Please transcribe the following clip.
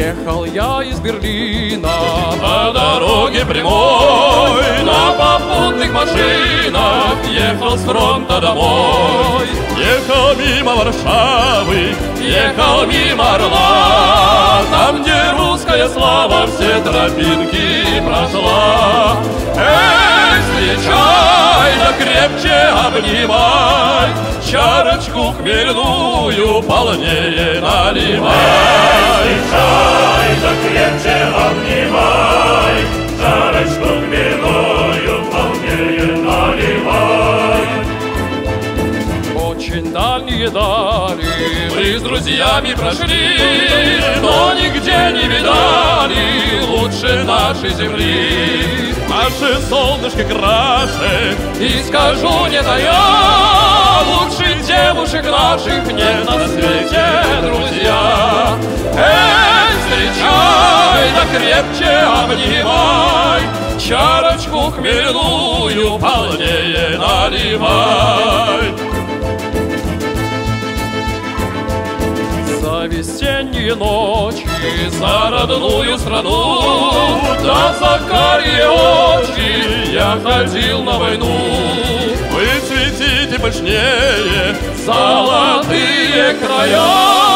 Ехал я из Берлина по дороге прямой, на попутных машинах ехал с фронта домой. Ехал мимо Варшавы, ехал мимо Орла, там, где русская слава все тропинки прошла. Эй, встречай, да крепче обнимай, чарочку хмельную полнее наливай. Встречай, да крепче обнимай, чарочку хмельную полнее наливай. Очень дальние дали Мы с друзьями прошли, но нигде не видали лучше нашей земли. Наше солнышко краше, и скажу не тая, лучше девушек наших нет на свете, друзья. Эй, встречай, да крепче обнимай, чарочку хмельную полнее наливай. За весенние ночи, За родную страну, да за карие очи я ходил на войну. Вы цветите пышнее, золотые края.